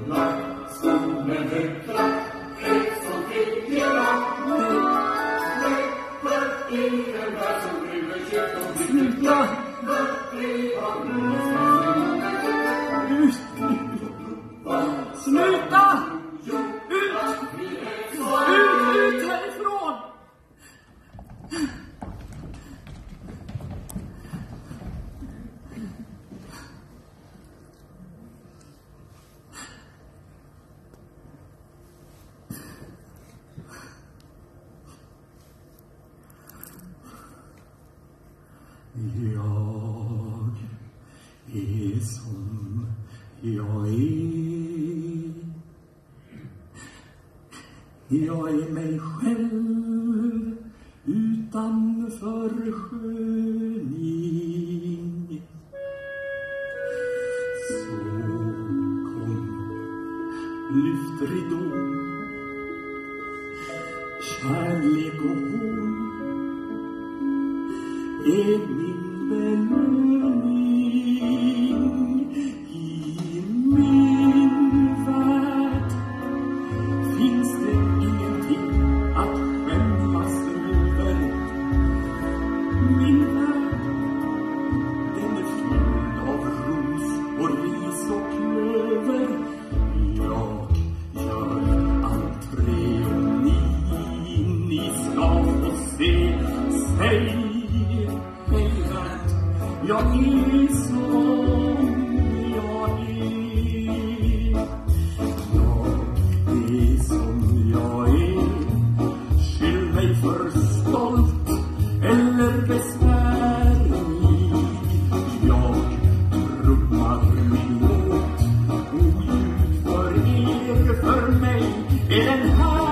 Sluta! Ut härifrån! Jag är som jag är. Jag är mig själv utan försköning. Så kom, lyft ridå, kärlek och håll är min belöning. I min värld finns det ingenting att skämmas över. Min värld, den är fylld av ros och ris och klöver. Jag gör entré och ni ska få se. Säg mig värld, jag är som jag är. Jag är som jag är. Skyll mig för stolt eller besvärlig. Jag trummar min låt oljud för er, för mig är den här.